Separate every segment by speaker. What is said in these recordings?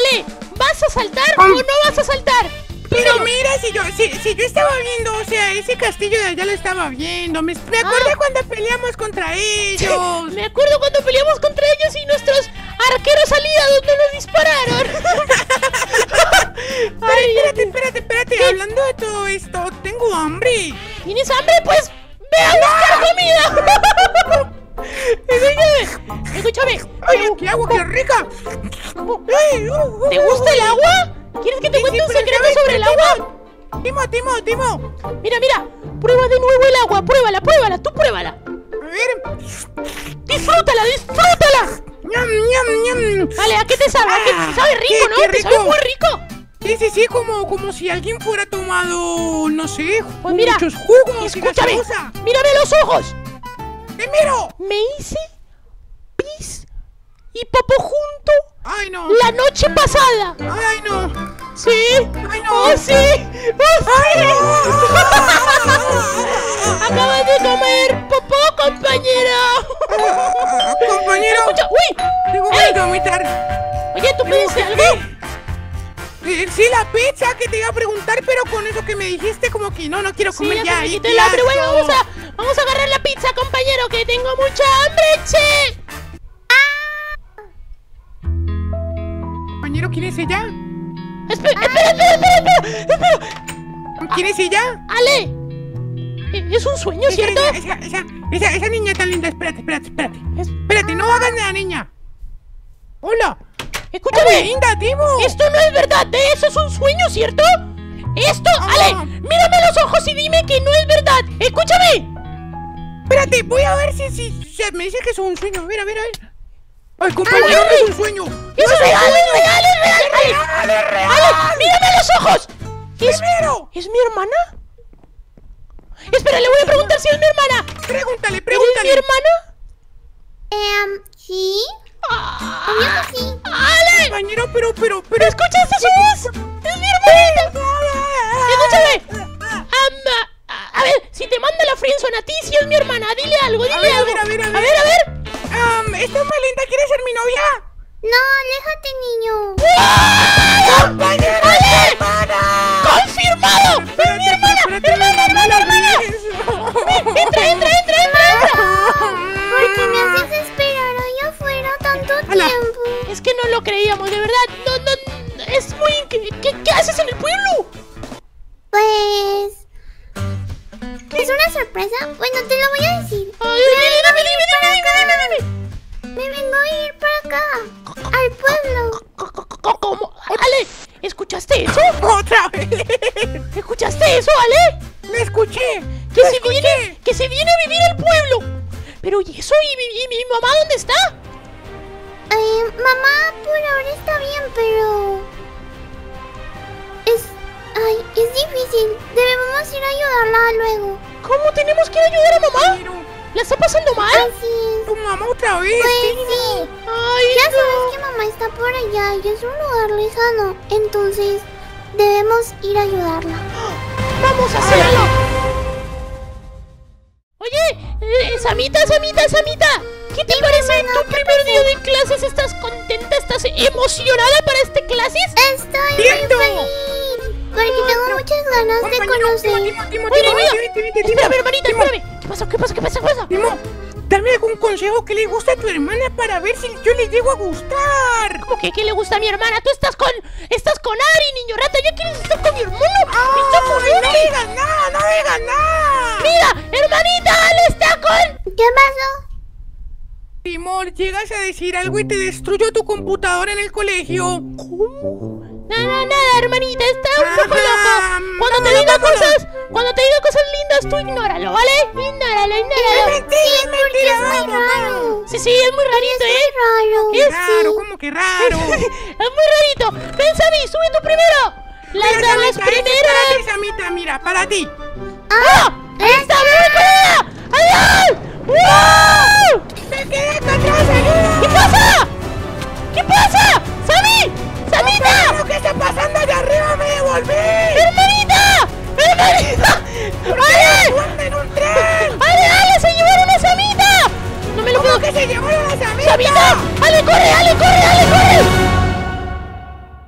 Speaker 1: Ale, ¿vas a saltar o no vas a saltar?
Speaker 2: Pero mira, si yo estaba viendo, o sea, ese castillo de allá lo estaba viendo. Me acordé cuando peleamos contra ellos.
Speaker 1: Me acuerdo cuando peleamos contra ellos y nuestros arqueros aliados no nos dispararon.
Speaker 2: Espérate. Hablando de todo esto, tengo hambre.
Speaker 1: ¿Tienes hambre? Pues ve a buscar comida. Escúchame.
Speaker 2: ¡Ay, qué agua, qué rica!
Speaker 1: ¿Te gusta el agua? ¿Quieres que te cuente un secreto sobre el agua?
Speaker 2: Timo.
Speaker 1: Mira, prueba de nuevo el agua, pruébala, tú pruébala.
Speaker 2: A ver.
Speaker 1: Disfrútala.
Speaker 2: ¡Ñam!
Speaker 1: Vale, ¿a qué te sabe? Sabe rico, ¿no?
Speaker 2: Qué
Speaker 1: Te sabe muy rico.
Speaker 2: Sí, como si alguien fuera tomado, no sé,
Speaker 1: pues mira,
Speaker 2: muchos jugos.
Speaker 1: Escúchame, mírame los ojos.
Speaker 2: ¡Te miro!
Speaker 1: Me hice pis y popó junto.
Speaker 2: ¡Ay, no!
Speaker 1: La noche pasada.
Speaker 2: ¡Ay, no!
Speaker 1: ¿Sí?
Speaker 2: ¡Ay, no!
Speaker 1: ¡Oh, sí!
Speaker 2: ¡Ay, no!
Speaker 1: Acabas de comer popó, compañero.
Speaker 2: Compañero.
Speaker 1: Escucha, ¡uy!
Speaker 2: Tengo que vomitar.
Speaker 1: Oye, ¿tú pediste algo?
Speaker 2: Sí, la pizza que te iba a preguntar, pero con eso que me dijiste como que no quiero comer ya.
Speaker 1: Pero bueno, vamos a agarrar la pizza, compañero, que tengo mucha hambre, che.
Speaker 2: Compañero, ¿quién es ella?
Speaker 1: Espera.
Speaker 2: ¿Quién es ella?
Speaker 1: Ale. Es un sueño, ¿cierto?
Speaker 2: Esa niña tan linda. Espérate. Espérate, no hagas nada, niña. Hola.
Speaker 1: Escúchame,
Speaker 2: linda, Timo.
Speaker 1: Esto no es verdad, eso es un sueño, ¿cierto? Ale, mírame a los ojos y dime que no es verdad. Escúchame.
Speaker 2: Espérate, voy a ver si me dice que es un sueño. A ver. Ay, compañero, no es un sueño.
Speaker 1: ¡Es real! Ale, mírame a los ojos. ¿Es mi hermana? Espera, le voy a preguntar si es mi hermana.
Speaker 2: Pregúntale.
Speaker 1: ¿Es mi hermana?
Speaker 3: Sí. Obvio que sí.
Speaker 1: ¡Ale!
Speaker 2: Compañero, pero
Speaker 1: ¿escuchaste su voz? ¡Es mi hermanita! Escúchame. A ver, si te manda la friendzone a ti, si es mi hermana, dile algo.
Speaker 2: A ver.
Speaker 1: A ver.
Speaker 2: Esta es muy linda, ¿quieres ser mi novia?
Speaker 3: No, aléjate, niño.
Speaker 2: ¡Compañero, es mi hermana!
Speaker 1: ¡Confirmado! ¡Es mi hermana! ¡Entra!
Speaker 3: ¿Por qué me haces esperar allá afuera tanto tiempo?
Speaker 1: Es que no lo creíamos, de verdad. No, es muy... ¿Qué haces en el pueblo?
Speaker 3: Pues... ¿es una sorpresa? Bueno, te lo voy a decir.
Speaker 1: Ay,
Speaker 3: Me vengo a ir para acá, al pueblo.
Speaker 1: ¿Cómo? Ale, ¿escuchaste eso?
Speaker 2: ¡Otra vez!
Speaker 1: ¿Escuchaste eso, Ale?
Speaker 2: ¡Me escuché!
Speaker 1: Que se viene a vivir al pueblo. Pero ¿y eso? ¿Y mi mamá dónde está?
Speaker 3: Mamá por ahora está bien, pero... es difícil. Debemos ir a ayudarla luego.
Speaker 1: ¿Cómo tenemos que ir a ayudar a mamá? ¿La está pasando mal?
Speaker 3: Así es.
Speaker 2: ¡Tu mamá otra vez!
Speaker 3: Pues sí.
Speaker 1: Ay,
Speaker 3: Ya sabes que mamá está por allá y es un lugar lejano. Entonces, debemos ir a ayudarla.
Speaker 1: ¡Vamos a hacerlo! Oye, Samita, ¿qué te parece tu primer día de clases? ¿Estás contenta? ¿Estás emocionada para este clases?
Speaker 3: Estoy muy feliz porque tengo muchas ganas de conocer.
Speaker 1: Espérame, hermanita, espérame. ¿Qué pasa?
Speaker 2: Timo, dame algún consejo que le guste a tu hermana para ver si yo le llego a gustar.
Speaker 1: ¿Cómo que qué le gusta a mi hermana? Tú estás con Ari, niño rata. ¿Ya quieres estar con mi hermano?
Speaker 2: No digas nada.
Speaker 1: Mira, hermanita, Ale está con...
Speaker 3: ¿Qué pasó?
Speaker 2: Timor, llegas a decir algo y te destruyo tu computadora en el colegio.
Speaker 1: ¿Cómo? Nada, hermanita, está un poco loco. Cuando te diga cosas lindas, tú ignóralo, ¿vale? Ignóralo.
Speaker 2: Es mentira,
Speaker 3: Es muy raro.
Speaker 1: Sí, es muy rarito,
Speaker 3: Es raro.
Speaker 2: Raro, ¿cómo que raro?
Speaker 1: Es muy rarito. Ven, Sammy, sube tú primero. Las damas primeras.
Speaker 2: Para ti, Samita, mira, para ti.
Speaker 1: ¡Está muy buena! ¡Adiós! ¡Wow!
Speaker 2: ¡Me quedé acá atrás, ayuda!
Speaker 1: ¿Qué pasa? ¡Sammy! ¡Samita!
Speaker 2: ¿Qué está pasando allá arriba? ¡Me devolví!
Speaker 1: ¡Hermanita!
Speaker 2: ¡Ale!
Speaker 1: ¡Ale! ¡Se llevaron a Samita! ¡No me lo puedo
Speaker 2: que se llevaron a Samita!
Speaker 1: ¡Samita! ¡Ale, corre!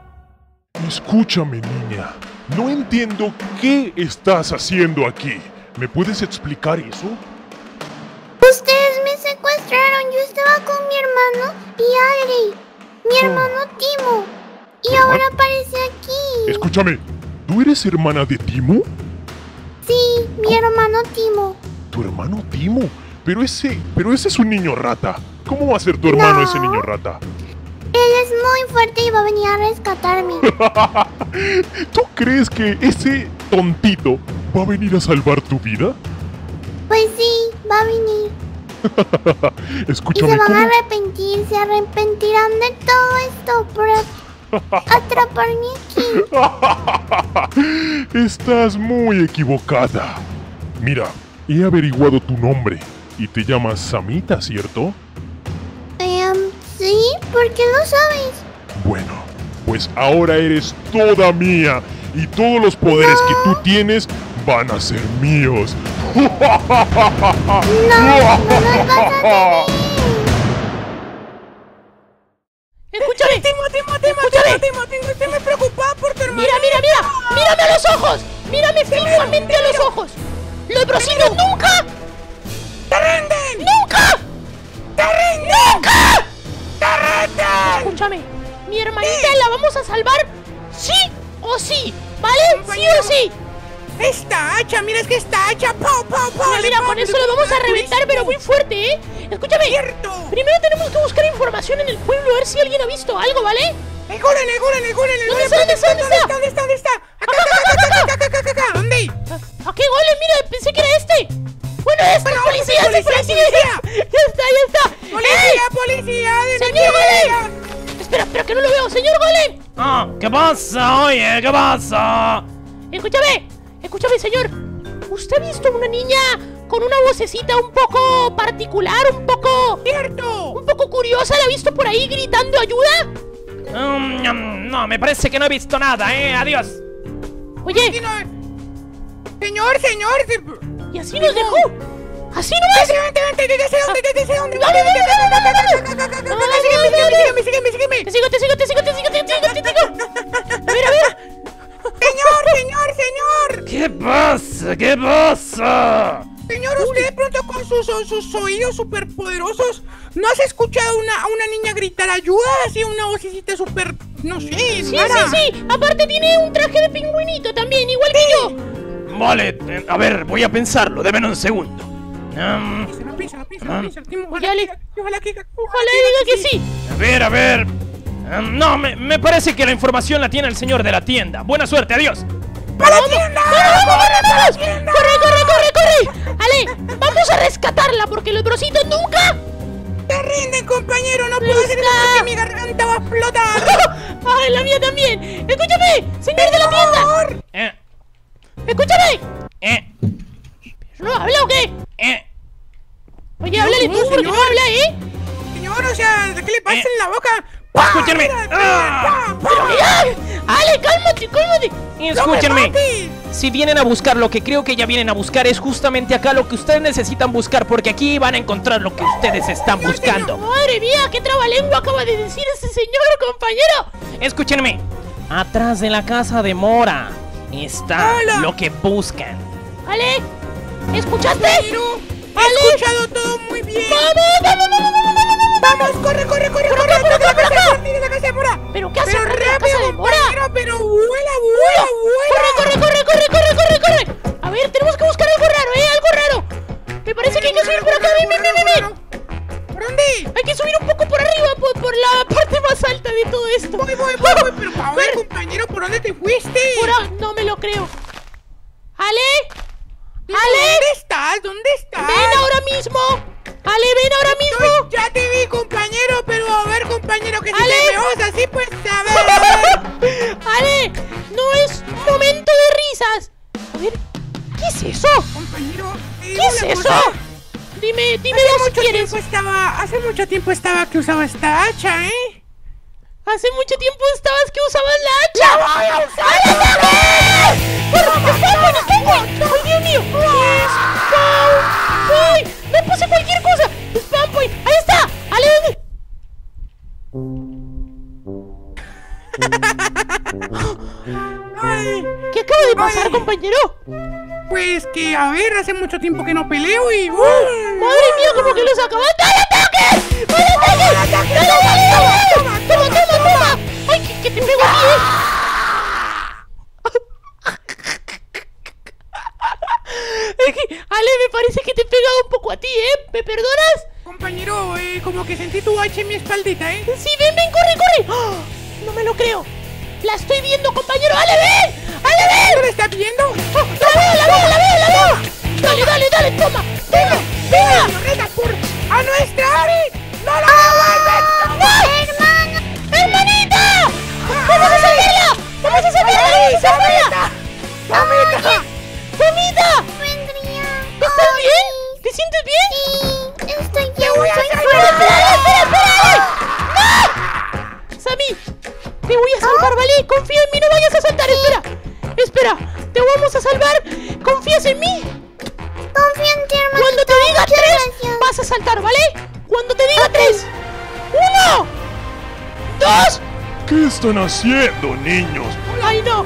Speaker 4: Escúchame, niña. No entiendo qué estás haciendo aquí. ¿Me puedes explicar eso?
Speaker 3: Ustedes me secuestraron. Yo estaba con mi hermano y Adri. Mi hermano Timo. Y ahora aparece aquí.
Speaker 4: Escúchame, ¿tú eres hermana de Timo?
Speaker 3: Sí, mi hermano Timo.
Speaker 4: ¿Tu hermano Timo? Pero ese es un niño rata. ¿Cómo va a ser tu hermano ese niño rata?
Speaker 3: Él es muy fuerte y va a venir a rescatarme.
Speaker 4: ¿Tú crees que ese tontito va a venir a salvar tu vida?
Speaker 3: Pues sí, va a venir. Y
Speaker 4: Escúchame,
Speaker 3: se van a
Speaker 4: ¿cómo?
Speaker 3: arrepentir, se arrepentirán de todo esto por atraparme aquí.
Speaker 4: Estás muy equivocada. Mira, he averiguado tu nombre y te llamas Samita, ¿cierto?
Speaker 3: Sí, ¿por qué lo sabes?
Speaker 4: Bueno, pues ahora eres toda mía y todos los poderes que tú tienes van a ser míos.
Speaker 3: No nos vas a tener.
Speaker 1: Escúchame.
Speaker 2: Timo, estoy muy preocupada por tu hermano.
Speaker 1: Mira. Mírame a los ojos. Mírame fijamente a los ojos. Los brocitos nunca.
Speaker 2: ¡Te rinden!
Speaker 1: ¡Nunca!
Speaker 2: ¡Te rinden!
Speaker 1: ¡Nunca!
Speaker 2: ¡Te rinden!
Speaker 1: Escúchame, mi hermanita la vamos a salvar sí o sí, ¿vale? Sí o sí.
Speaker 2: Esta hacha, mira, es que esta hacha. ¡Pau!
Speaker 1: Mira, con eso lo vamos a reventar, pero muy fuerte, ¿eh? Escúchame.
Speaker 2: ¡Cierto!
Speaker 1: Primero tenemos que buscar información en el pueblo, a ver si alguien ha visto algo, ¿vale?
Speaker 2: ¡Neguren!
Speaker 1: ¿Dónde está?
Speaker 2: Acá! ¿Dónde?
Speaker 1: ¿A qué golem? Mira, pensé que era este. Bueno, este es policía. Ya está.
Speaker 2: ¡Policía!
Speaker 1: ¡Señor golem! Espera, que no lo veo, señor golem.
Speaker 5: Ah, ¿qué pasa? Oye, ¿qué pasa?
Speaker 1: Escúchame, señor. ¿Usted ha visto una niña con una vocecita un poco particular, un poco curiosa? ¿La ha visto por ahí gritando ayuda?
Speaker 5: No, me parece que no he visto nada, adiós.
Speaker 1: Oye,
Speaker 2: Señor.
Speaker 1: y así nos dejó. Así nomás.
Speaker 2: Vente, ya sé dónde.
Speaker 1: Vamos.
Speaker 2: Sígueme.
Speaker 1: Te sigo. A ver.
Speaker 2: Señor.
Speaker 5: ¿Qué pasa?
Speaker 2: Señor, usted de pronto con sus oídos superpoderosos, ¿no has escuchado a una niña gritar ayuda? Así una vocecita super, no sé, rara.
Speaker 1: Sí. Aparte tiene un traje de pingüinito también, igual que yo.
Speaker 5: Vale, a ver, voy a pensarlo, deme un segundo.
Speaker 2: Piensa.
Speaker 1: Ojalá diga que sí.
Speaker 5: A ver. No, me parece que la información la tiene el señor de la tienda. Buena suerte, adiós.
Speaker 2: ¡Para la tienda!
Speaker 1: ¡Vamos! ¡Corre! Ale, vamos a rescatarla porque los brocitos nunca.
Speaker 2: ¡Te rinden, compañero! ¡No puedo hacer eso porque mi garganta va a explotar!
Speaker 1: ¡Ay, la mía también! ¡Escúchame, señor de la tienda! ¡Escúchame! ¿No habla o qué? Oye, háblale tú, porque no habla,
Speaker 2: Señor, o sea, ¿qué le pasa en la boca?
Speaker 5: ¡Escúchenme!
Speaker 1: ¡Pero mira! ¡Ale, cálmate!
Speaker 5: Escúchenme. Si vienen a buscar lo que creo que ya vienen a buscar, es justamente acá lo que ustedes necesitan buscar, porque aquí van a encontrar lo que ustedes están buscando.
Speaker 1: ¡Madre mía! ¡Qué trabalengua acaba de decir ese señor, compañero!
Speaker 5: Escúchenme. Atrás de la casa de Mora está lo que buscan.
Speaker 1: ¡Ale! ¿Escuchaste?
Speaker 2: He escuchado todo muy bien. ¡Vamos! ¡Corre!
Speaker 1: ¡Por acá!
Speaker 2: ¡Mira la casa de Mora!
Speaker 1: ¿Pero qué hace
Speaker 2: Pero
Speaker 1: acá en la
Speaker 2: rápido,
Speaker 1: casa de Mora?
Speaker 2: compañero, pero vuela.
Speaker 1: ¡Corre! A ver, tenemos que buscar algo raro, algo raro. Me parece que hay que subir por acá, ven.
Speaker 2: ¿Por dónde?
Speaker 1: Hay que subir un poco por arriba, por la parte más alta de todo esto.
Speaker 2: Voy, pero a ver, compañero, ¿por dónde te fuiste?
Speaker 1: No me lo creo. ¿Ale?
Speaker 2: ¿Dónde estás?
Speaker 1: ¡Ven ahora mismo! ¡Ale, ven ahora mismo!
Speaker 2: Ya te vi, compañero, pero a ver, compañero, que si
Speaker 1: Ale.
Speaker 2: te vemos así, pues a ver.
Speaker 1: ¡Ale! ¡No es momento de risas! A ver, ¿qué es eso?
Speaker 2: Compañero,
Speaker 1: ¿Qué es eso? Dime si quieres.
Speaker 2: Hace mucho tiempo estaba que usaba esta hacha, ¿eh?
Speaker 1: Hace mucho tiempo estabas que usabas la hacha.
Speaker 2: ¡La voy a usar!
Speaker 1: ¡Ay, Dios mío! ¡Spam! ¡Me puse cualquier cosa! ¡Spam Point! ¡Ahí está! ¡Ale!
Speaker 2: Ay,
Speaker 1: ¿Qué acaba de pasar,
Speaker 2: Ay.
Speaker 1: compañero?
Speaker 2: pues que, a ver, hace mucho tiempo que no peleo y...
Speaker 1: ¡Madre mía, como que los acaban! ¡Dale ataque! ¡Dale ataque! ¡Dale! ¡Toma! ¡Ay, que te pego a ti, Ale, me parece que te he pegado un poco a ti, ¿Me perdonas?
Speaker 2: Compañero, como que sentí tu H en mi espaldita, ¿eh?
Speaker 1: Sí, ven, corre. ¡Oh! No me lo creo. La estoy viendo, compañero. ¡Ale, ven!
Speaker 2: ¿No la estás viendo?
Speaker 1: ¡Oh, la veo! Dale, toma. ¡Venga!
Speaker 2: ¡Reta por a nuestra Ari! ¡No la devuelven!
Speaker 1: ¡No! ¡Hermanita! ¡Vamos a salvarla! ¡Salvarla! ¡Mamita!
Speaker 3: Vendría.
Speaker 1: ¿Estás bien? ¿Te sientes bien?
Speaker 3: Sí, estoy bien,
Speaker 2: voy a
Speaker 3: soy
Speaker 2: salvar.
Speaker 3: fuerte.
Speaker 1: ¡No! Sammy, te voy a salvar, ¿vale? Confía en mí, no vayas a saltar. Espera, te vamos a salvar. ¿Confías en mí?
Speaker 3: Confía en ti, hermano.
Speaker 1: Cuando te diga 3, vas a saltar, ¿vale? Cuando te diga 3. 1, 2.
Speaker 4: ¿Qué están haciendo, niños?
Speaker 1: ¡Ay, no!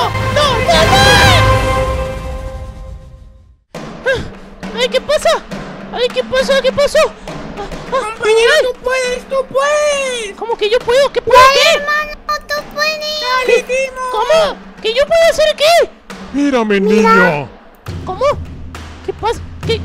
Speaker 1: ¡Ay, qué pasa! ¿Qué pasó?
Speaker 2: Compañero, tú puedes.
Speaker 1: ¿Cómo que yo puedo? ¿Qué puedo? ¿Qué?
Speaker 3: Hermano, tú puedes.
Speaker 2: ¡Dale, Timo!
Speaker 1: ¿Cómo? ¿Que yo puedo hacer qué?
Speaker 4: Mírame, niño.
Speaker 1: ¿Cómo? ¿Qué pasa? ¿Qué?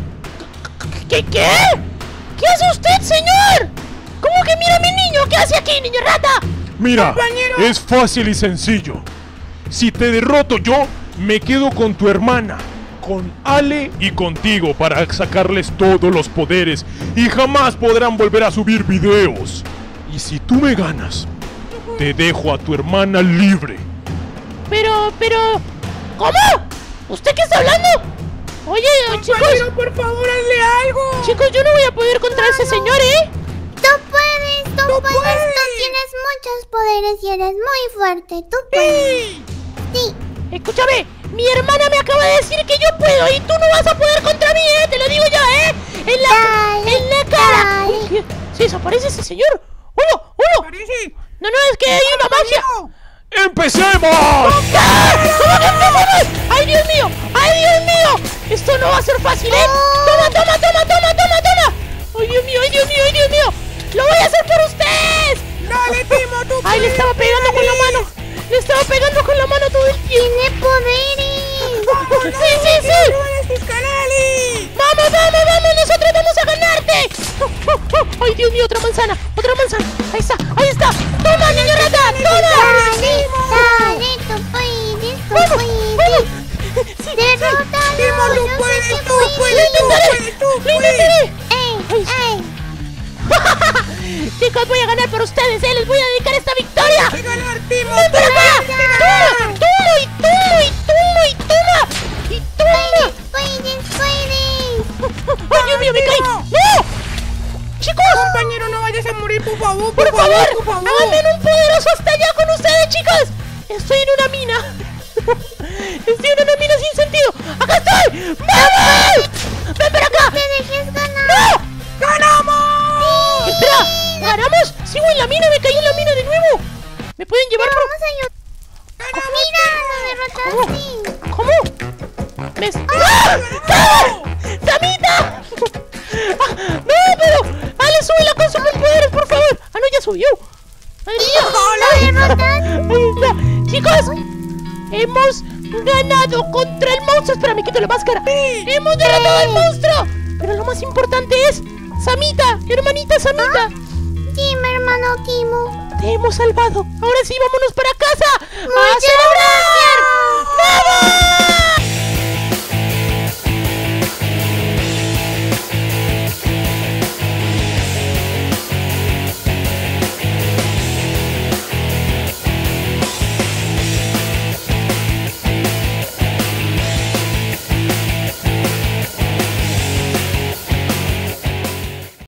Speaker 1: ¿Qué hace usted, señor? ¿Cómo que mira a mi niño? ¿Qué hace aquí, niño rata?
Speaker 4: Mira,
Speaker 2: Compañero.
Speaker 4: es fácil y sencillo. Si te derroto yo, me quedo con tu hermana, con Ale y contigo para sacarles todos los poderes y jamás podrán volver a subir videos. Y si tú me ganas, te dejo a tu hermana libre.
Speaker 1: Pero... ¿Cómo? ¿Usted qué está hablando? Oye, chicos,
Speaker 2: Compañero, por favor, hazle algo.
Speaker 1: yo no voy a poder contra ese señor, ¿eh?
Speaker 3: Tú puedes. Tú tienes muchos poderes y eres muy fuerte. Tú puedes. Sí.
Speaker 1: Escúchame, mi hermana me acaba de decir que yo puedo y tú no vas a poder contra mí, ¿eh? Te lo digo yo, ¿eh? En la cara.
Speaker 3: dale.
Speaker 1: Uy, ¿qué? ¿Se desaparece ese señor? ¡Uno!
Speaker 2: Parece.
Speaker 1: No, es que hay una magia.
Speaker 2: Compañero.
Speaker 4: ¡Empecemos!
Speaker 1: ¿Qué? ¿Cómo que empezamos? ¡Ay, Dios mío! Esto no va a ser fácil, ¿eh? ¡Toma! ¡Ay, Dios mío! ¡Lo voy a hacer por ustedes!
Speaker 2: Dale, Timo, tú
Speaker 1: ¡Ay, le estaba pegando con la mano! ¡Le estaba pegando con la mano todo el tiempo!
Speaker 3: Tiene poderes.
Speaker 1: ¡Sí!
Speaker 2: ¡Suban tus canales!
Speaker 1: ¡Vamos! ¡Nosotros vamos a ganarte! ¡Ay, Dios mío! ¡Otra manzana! ¡Ahí está! ¡Toma, niño rata! ¡Toma!
Speaker 3: Dale, tú puedes.
Speaker 1: Sí,
Speaker 3: Derrótalo.
Speaker 2: Timo, tú
Speaker 3: yo sé
Speaker 2: puedes,
Speaker 3: que
Speaker 2: tú puedes.
Speaker 1: ¡Lo intentaré!
Speaker 3: Ey.
Speaker 1: Chicos, voy a ganar por ustedes, ¿eh? Les voy a dedicar esta victoria.
Speaker 2: ¡Hay que ganar, Timo!
Speaker 1: ¡Ven para acá! ¡Toma!
Speaker 3: Puedes.
Speaker 1: ¡Ay, Dios mío, me caí! ¡No! ¡Chicos!
Speaker 2: Compañero, no vayas a morir, por favor,
Speaker 1: ¡Por favor! ¡Háganme un poderoso hasta allá con ustedes, chicos! Estoy en una mina. Sin sentido. ¡Acá estoy! ¡Vamos! ¡Ven para acá!
Speaker 3: Te dejes ganar.
Speaker 1: ¡No!
Speaker 2: ¡Ganamos!
Speaker 1: ¡Espera! ¿Ganamos? ¡Sigo en la mina! ¡Me caí en la mina de nuevo! ¿Me pueden llevar por...?
Speaker 3: Vamos a ayudar. Mira, lo derrotaste.
Speaker 1: ¿Cómo? ¡Ah! ¡Samita! ¡No, pero! ¡Ale, súbela con superpoderes, por favor! ¡Ah, no, ya subió! ¡Madre mía!
Speaker 3: Lo derrotaste.
Speaker 1: Ahí está. Chicos, hemos ganado contra el monstruo. Espera, me quito la máscara. ¡Hemos derrotado al monstruo! Pero lo más importante es... Samita, hermanita Samita.
Speaker 3: Dime, hermano Timo.
Speaker 1: Te hemos salvado. Ahora sí, vámonos para casa. ¡A
Speaker 3: Muchas
Speaker 1: celebrar!
Speaker 3: gracias.
Speaker 1: ¡Vamos!